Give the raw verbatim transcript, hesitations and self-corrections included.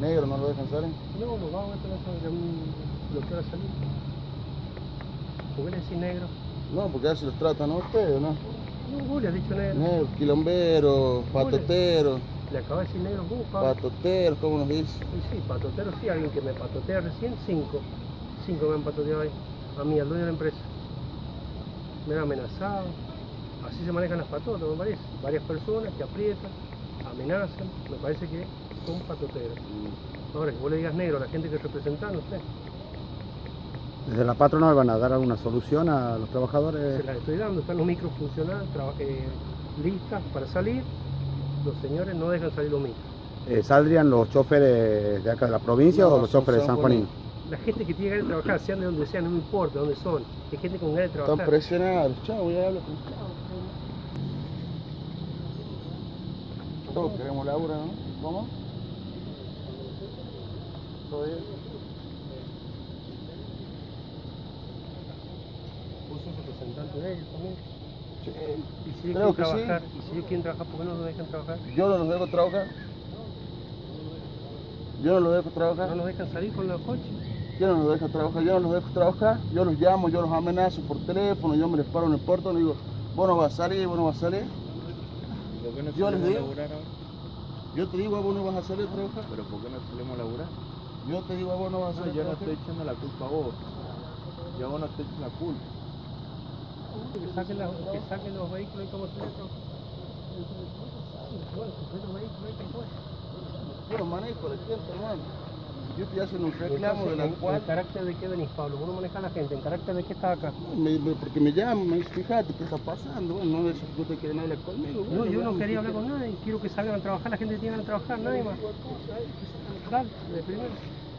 Negro, ¿no lo dejan salir? No, nos vamos a meter lo que va a salir. ¿Por qué le decís negro? No, porque así los tratan a ustedes, ¿no? No, vos le has dicho negro. Negro, quilombero, patotero. Le acabo de decir negro, vos, Pablo. Patotero, ¿cómo nos dice? Sí, sí, patotero, sí, alguien que me patotea recién, cinco. Cinco me han patoteado ahí. A mí, al dueño de la empresa. Me han amenazado. Así se manejan las patotas, me parece. Varias personas que aprietan, amenazan. Me parece que son patoteros. Ahora, que vos le digas negro a la gente que representa, no sé. ¿Desde la patronal van a dar alguna solución a los trabajadores? Se las estoy dando, están los micros funcionando, eh, listas para salir. Los señores no dejan salir los micros. Eh, ¿Saldrían los choferes de acá de la provincia No, o los choferes de San Juanino? La gente que tiene ganas de trabajar, sean de donde sean, no me importa dónde son. Hay gente con ganas de trabajar. Están presionados. Chao, voy a hablar con todos queremos labura, ¿no? ¿Cómo? ¿Todo bien? ¿Vos sos representante de ellos también? Sí, ¿Y si ellos creo quieren que sí. trabajar? ¿Y si ellos quieren trabajar, por qué no los dejan trabajar? Yo no los dejo trabajar. Yo no los dejo trabajar. ¿No los dejan salir con los coches? Yo no los dejo trabajar, yo no los dejo trabajar. Yo los llamo, yo los amenazo por teléfono, yo me les paro en el puerto y les digo, vos no vas a salir, vos no vas a salir. ¿Por qué no Yo les salimos a digo. laburar ahora? Yo te digo, vos no vas a salir a trabajar. ¿Pero por qué no salimos a laburar? Yo te digo, vos no vas a No, salir yo a no trabajar. estoy echando la culpa a vos. Yo a vos no te echo la culpa. Que saquen, la, que saquen los vehículos y cómo se les trabaja. Bueno, que saquen los vehículos y cómo se. Yo los manejo, la gente, hermano. Yo te hacen un reclamo de la ¿En, cual... ¿En carácter de qué venís, Pablo? ¿Vos no manejás a la gente? ¿En carácter de qué estás acá? Me, me, porque me llaman, me dicen, fíjate qué está pasando. Bueno, no es que ustedes quieren hablar conmigo. No, bueno, yo no bueno, quería si hablar con nadie. Quiero que salgan a trabajar, la gente tiene que trabajar, nadie más. Dale, de primero.